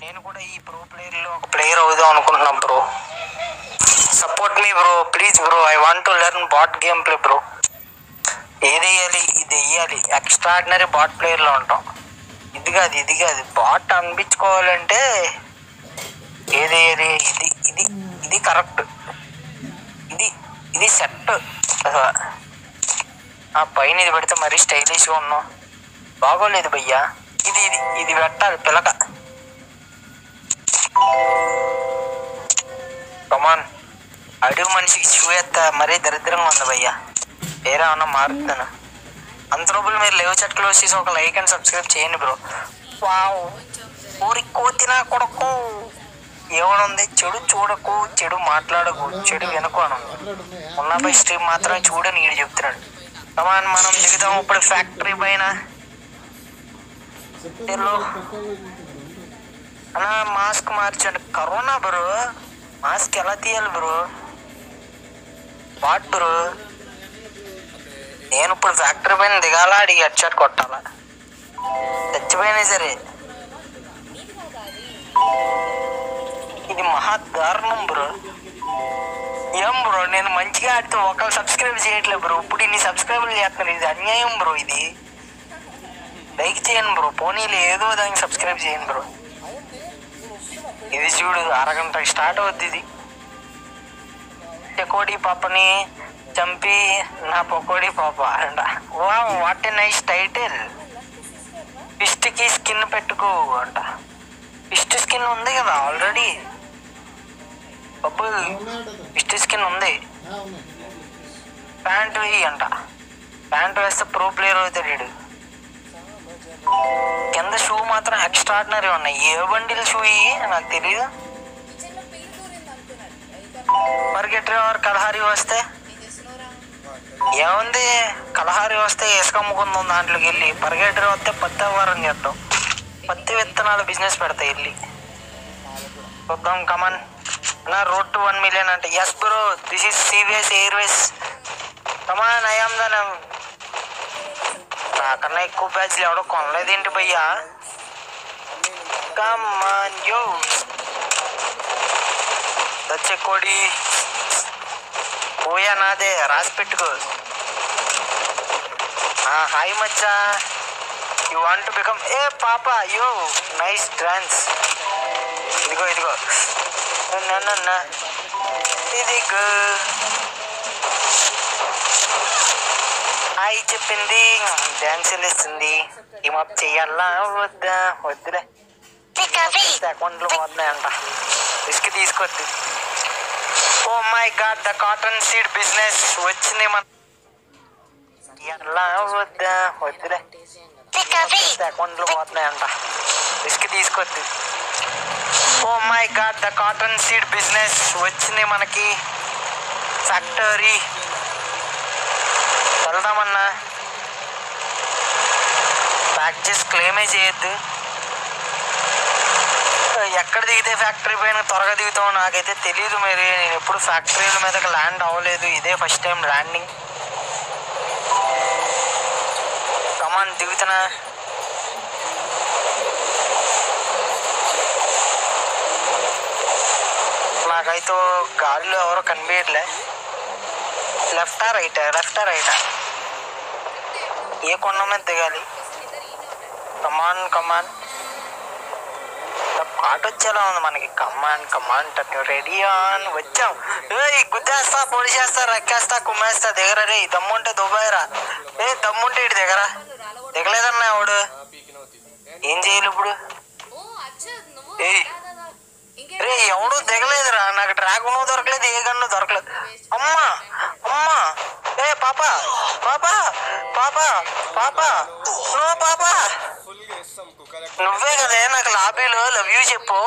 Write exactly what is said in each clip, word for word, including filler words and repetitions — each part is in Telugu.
నేను కూడా ఈ ప్రో ప్లేయర్ లో ఒక ప్లేయర్ అవుదాం అనుకుంటున్నాం bro. Support me bro please bro. I want to learn bot game play bro. ఏది వేయాలి ఇది వేయాలి. ఎక్స్ట్రాడినరీ బాట్ ప్లేయర్ లో ఉంటాం. ఇది కాదు ఇది కాదు బాట్ అనిపించుకోవాలంటే ఏది వేయాలి. ఇది ఇది ఇది కరెక్ట్. ఇది ఇది సెట్. ఆ పైన ఇది పెడితే మరీ స్టైలిష్గా ఉన్నాం. బాగోలేదు భయ్యా. ఇది ఇది ఇది పెట్టాలి పిలక. కమాన్ అడుగు మనిషికి షూ ఎత్త మరీ దరిద్రంగా ఉంది భయ్యా. వేరే ఏమన్నా మారుతాను. అంత రూపాయలు మీరు లేవు చెట్లు వచ్చేసి ఒక లైక్ అండ్ సబ్స్క్రైబ్ చేయండి బ్రో. వావ్ ఊరి కోతినా కొడకు ఏమనుంది. చెడు చూడకు చెడు మాట్లాడకు చెడు వినకు అను. ఉన్నపై స్ట్రీమ్ మాత్రమే చూడని ఈడు చెప్తున్నాడు. కమాన్ మనం దిగుతాం ఇప్పుడు ఫ్యాక్టరీ పైన. అన్నా మాస్క్ మార్చండి. కరోనా బ్రో మాస్క్ ఎలా తీయాలి బ్రో? వాట్ బ్రో నేను ఇప్పుడు ఫ్యాక్టరీ పైన దిగాల అడిగి హెడ్ షాట్ కొట్టాలా? చచ్చిపోయినా సరే ఇది మహా దారుణం బ్రో. ఏం బ్రో నేను మంచిగా ఆడితే ఒకళ్ళు సబ్స్క్రైబ్ చేయట్లేదు బ్రో. ఇప్పుడు ఇన్ని సబ్స్క్రైబర్లు చేస్తున్నారు. ఇది అన్యాయం బ్రో. ఇది లైక్ చేయండి బ్రో. పోనీలు ఏదో దానికి సబ్స్క్రైబ్ చేయండి బ్రో. ఇది చూడు అరగంటకి స్టార్ట్ అవుద్ది. ఇది పకోడీ పాపని చంపి నా పకోడీ పాప అంట. వా వాట్ ఏ నైస్ టైటిల్. ఫిస్ట్కి స్కిన్ పెట్టుకో అంట. ఫిస్ట్ స్కిన్ ఉంది కదా ఆల్రెడీ. బబ్బు ఫిస్ట్ స్కిన్ ఉంది. ప్యాంట్ వేయి అంట. ప్యాంట్ వేస్తే ప్రో ప్లేయర్ అవుతాడు వీడు. కింద షూ మాత్రం ఎక్స్ట్రాడినరీ ఉన్నాయి. ఏ బండిల్ షూ ఇవి నాకు తెలియదు. పరిగెట్టేవారు కలహారి వస్తే ఏముంది. కలహారి వస్తే ఇసుక అమ్ముకుందాం దాంట్లోకి వెళ్ళి. పరిగెట్టరు వస్తే పత్తి వ్యాపారం చేద్దాం. పత్తి విత్తనాలు బిజినెస్ పెడతాయి వెళ్ళి. చూద్దాం come. On road to one million అంటే yes bro this is CVS Airways. Come on I am. నాకన్నా ఎక్కువ బ్యాచ్లు ఎవడో కొనలేదేంటి భయ్యా? కమాన్ యో దచ్చెకోడి పోయా నాదే రాసి పెట్టుకో. హాయ్ మచ్చా you want to become a పాప యో నైస్ డాన్స్. ఇదిగో ఇదిగో ఇదిగో హాయ్ చెప్పింది డాన్స్ వేస్తుంది. టీమప్ చెయ్యాలా వద్దా? వద్దులే అకౌంట్లో వద్దాయంట. రిస్క్ తీసుకోవద్దు. Oh my god the cotton seed business వచ్చింది. మన వద్దా? వద్దులే అకౌంట్లో పోతున్నాయంట. రిస్క్ తీసుకోవద్దు. Oh my god the cotton seed business వచ్చింది మనకి. ఫ్యాక్టరీ వెళ్దామన్నా. ప్యాక్ చేసి క్లెయిమే చేయొద్దు. ఎక్కడ దిగితే ఫ్యాక్టరీ పైన త్వరగా దిగుతామో నాకైతే తెలీదు. మరి నేను ఎప్పుడు ఫ్యాక్టరీల మీదకి ల్యాండ్ అవ్వలేదు. ఇదే ఫస్ట్ టైం ల్యాండింగ్. కమాన్ దిగుతున్నా. నాకైతే గాలిలో ఎవరో కనిపించట్లే. లెఫ్టా రైటా? లెఫ్టా రైటా? ఏ కొండ మీద దిగాలి? కమాన్ కమాన్. పాట వచ్చేలా ఉంది మనకి. కమాన్ కమాన్ రెడీ ఆన్ వచ్చాం. ఏ గుద్దేస్తా పొడి చేస్తా రక్కేస్తా కుమ్మేస్తా. దిగరా రే. దమ్ముంటే దుబాయ్రా. ఏ దమ్ముంటే ఇటు దిగరా. దిగలేదన్నా ఎవడు. ఏం చేయాలి ఇప్పుడు? ఏ రే ఎవడు దిగలేదురా. నాకు డ్రాగన్ దొరకలేదు. ఏ గన్ను దొరకలేదు. అమ్మా అమ్మా ఏ పాప పాప పాప పాప నో పాప. నువ్వే కదే నాకు లాబీలో లవ్ యూ చెప్పు.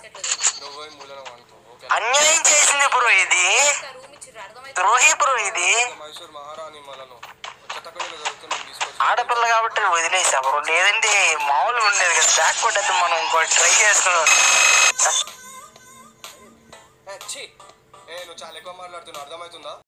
అన్యాయం చేసింది బ్రో. ఇది ద్రోహి బ్రో. ఇది ఆడపిల్ల కాబట్టి వదిలేసా బ్రో. లేదంటే మామూలుగా ఉండేది కదా. బ్యాక్ కొట్టద్దు మనం ఇంకోటి ట్రై చేస్తున్నాం. నువ్వు చాలా ఎక్కువ మాట్లాడుతున్నావు అర్థమవుతుందా?